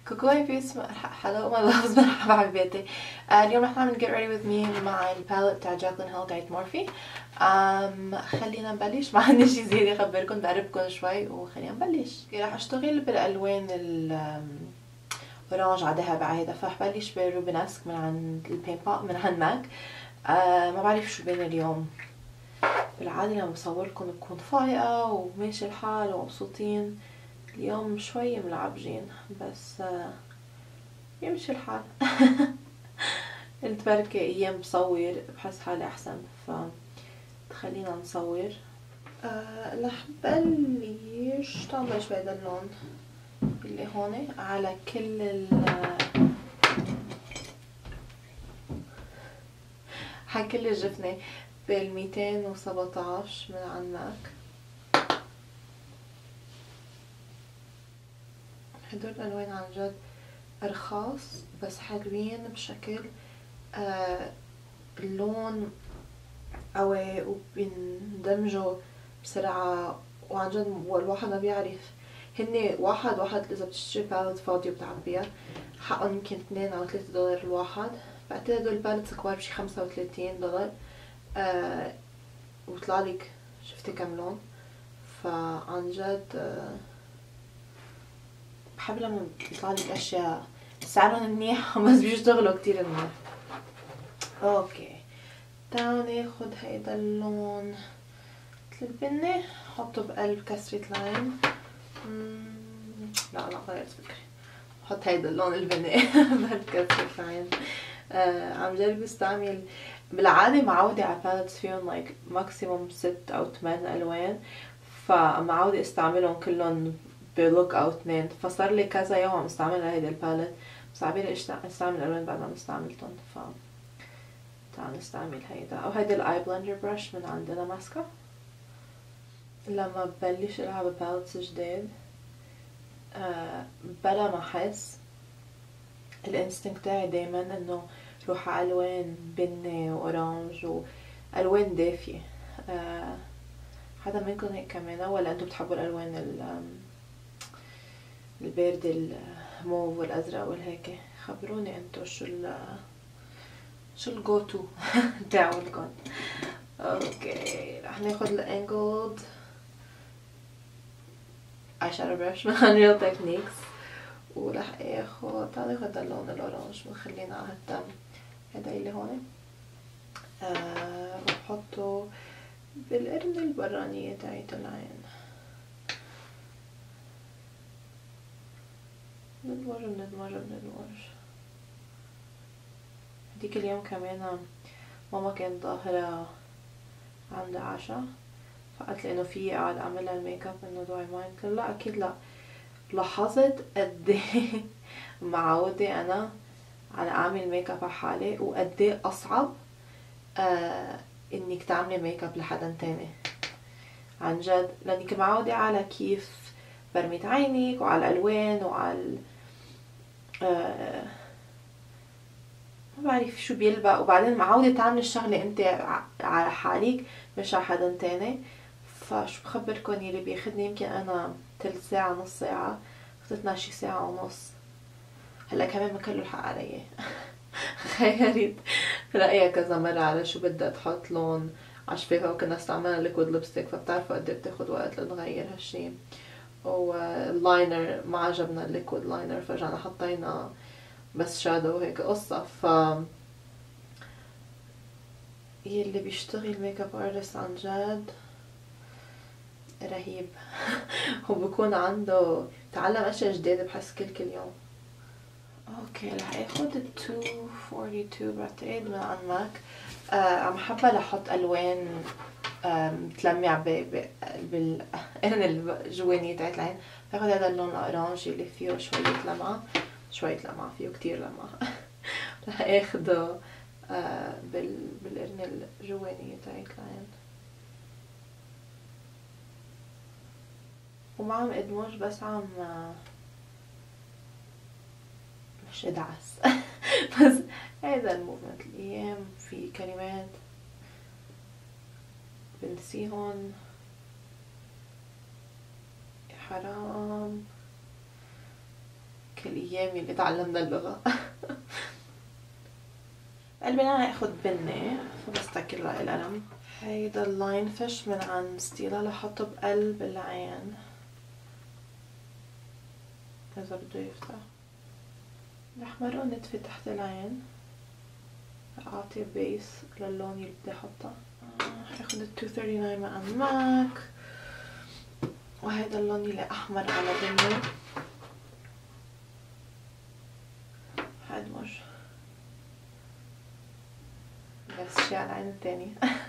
كوكو هاي بيس حلو ما لازم حبيبتي. اليوم رح نعمل get ready with me مع الباليت تاع جاكلين هيل تاعت مورفي. خلينا نبلش. ما عندي شي زيادة اخبركم، بقربكم شوي وخلينا نبلش. رح اشتغل بالالوان الاورانج على ذهب على هيدا، فرح بلش بالروبينسك من عند البينبا من عند ماك. ما بعرف شو بين اليوم، بالعادة لما بصورلكم بكون فايقة وماشي الحال ومبسوطين. اليوم شوي ملعبجين بس يمشي الحال. قلت بركي ايام بصور بحس حالي احسن، خلينا نصور. رح بلش طنش بهذا اللون اللي هون على كل على كل الجفنة بال217 من عند ماك. هدول الالوان عن جد ارخاص بس حلوين بشكل اللون قوي وبيندمجوا بسرعة، وعن جد والواحد ما بيعرف. هني واحد اذا بتشتري باليت فاضية وبتعبيها حقهم يمكن $2 أو $3 الواحد. بعتقد هدول الباليتس كبار بشي $35. وطلعلك شفتي كم لون. فعن جد بحب لما بيطلعلك اشياء سعرهم منيح بس بيشتغلوا كتير منيح. اوكي تعالوا ناخد هيدا اللون مثل البني حطه بقلب كسرة لاين. لا غيرت فكري، حط هيدا اللون البني بقلب كسرة لاين. عم جرب استعمل، بالعادة معودة على باليتس فيهم لايك ماكسيموم 6 أو 8 ألوان، فمعودة استعملهم كلهم بلوك أو 2. فصار لي كذا يوم عم استعمل هيدا الباليت، بس عبالي استعمل ألوان بعد ما استعملتهم. تعال نستعمل هيدا أو هيدا الاي بلندر برش من عند Illamasqua. لما ببلش العب باليتس جديد بلا ما احس الانستنكت تاعي دايما انه روح على الوان بني واورانج والوان دافية. حدا منكم هيك كمان ولا انتو بتحبوا الالوان البارد الموف والازرق والهيك؟ خبروني انتو شو الجو تو تاعولكم. اوكي رح ناخد الانجلد اي شادو برش من ريل تكنيكس، ورح تعالوا ناخد اللون الاورانج ونخلينا على التم هيدا اللي هون. وبحطه بالقرن البرانية تاعت العين. ندمج. هديك اليوم كمان ماما كانت ظاهرة عندها عشا، فقالت لي انه في اقعد اعملها الميك اب انه دو اي مايند. قلت لا اكيد لا. لاحظت قد معودة انا على اعمل ميك اب على حالي وقد اصعب انك تعملي ميك اب لحدا تاني عن جد، لانك معودة على كيف برميت عينك وعلى الالوان وعلى ما بعرف شو بيلبق، وبعدين معودة تعملي الشغلة انت على حالك مش على حدا تاني. فشو بخبركن يلي بياخدني يمكن انا تلت ساعة نص ساعة اخدتنا شي ساعة ونص. هلا كمان ما كله الحق علي. خيرت رأيها كذا مرة على شو بدها تحط لون عشفافة، وكنا استعملنا ليكويد لبستيك فبتعرفوا قد ايه بتاخد وقت لنغير هالشي. واللاينر ما عجبنا الليكويد لاينر فرجعنا حطينا بس شادو وهيك قصة. يلي بيشتغل ميك اب ارتست عن جد رهيب. وبكون عنده تعلم اشياء جديدة بحس كل يوم. اوكي رح اخد 242 بعتقد من عند ماك. عم حابة لحط الوان تلمع بالقرن الجوانية تاعت العين. باخد هذا اللون الاورانج اللي فيه شوية لمعة فيه كتير لمعة. رح اخده بالقرن الجوانية تاعت العين وما عم ادمج بس مش ادعس. بس هذا الموفمنت الايام في كلمات بنسيهن حرام الايام اللي تعلمنا اللغة. قلبي انا هاخد بنة فبستكر القلم. هيدا اللاينفش من عند ستيلا لحطه بقلب العين اذا بده يفتح. رح مرقه نتفة تحت العين، اعطي بيس للون اللي بدي احطه. هاخد ال 239 مع ماك، وهيدا اللون اللي احمر على بني. هدمج بس شي على العين التانية.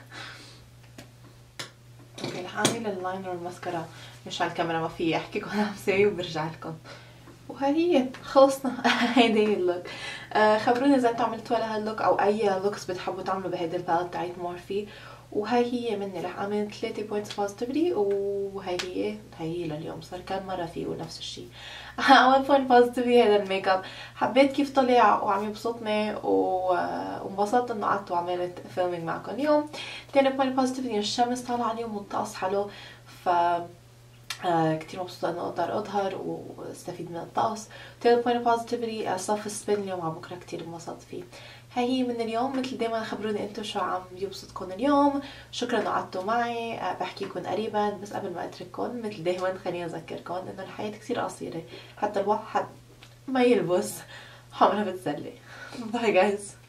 اوكي رح اعمل اللاينر والماسكارا. مش على الكاميرا ما في احكيكم انا عم سوي وبرجع لكم. وهي هي خلصنا. هيدي هي اللوك. خبروني اذا انتم عملتوا ولا هاللوك او اي لوكس بتحبوا تعملوا بهيدي الباليت تاعت مورفي. وهي هي مني رح اعمل 3 بوينتس بوزيتيفلي، وهي هي لليوم صار كم مره فيه ونفس الشيء. اول بوينت بوزيتيفلي هذا الميك اب، حبيت كيف طلع وعم يبسطني وانبسطت انه قعدت وعملت فيلمينج معكم اليوم. ثاني بوينت بوزيتيفلي الشمس طالعه اليوم والطقس حلو، ف كتير مبسوطة انه اقدر اظهر واستفيد من الطقس. ثالث بوينت بوزيتيفلي صف السبين اليوم على بكره كتير انبسطت فيه. هي من اليوم. مثل دايما خبروني انتم شو عم يبسطكم اليوم. شكرا انه قعدتوا معي. بحكيكم قريبا، بس قبل ما اترككم مثل دايما خليني اذكركم انه الحياة كتير قصيرة، حتى الواحد ما يلبس حمرة بتسلي. باي جايز.